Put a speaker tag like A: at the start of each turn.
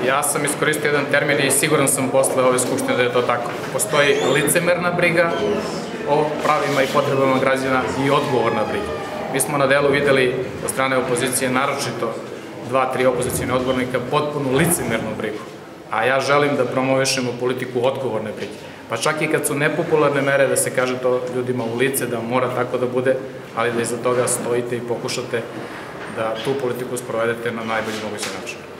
A: Ja sam iskoristio jedan termin i siguran sam posle ove skupštine da je to tako. Postoji licemerna briga o pravima i potrebama građana i odgovorna briga. Mi smo na delu videli od strane opozicije, naročito 2-3 opozicijne odbornika, potpuno licemernu brigu. A ja želim da promovišemo politiku odgovorne brige. Pa čak i kad su nepopularne mere, da se kaže to ljudima u lice, da mora tako da bude, ali da iza toga stojite i pokušate da tu politiku sprovedete na najbolji mogući način.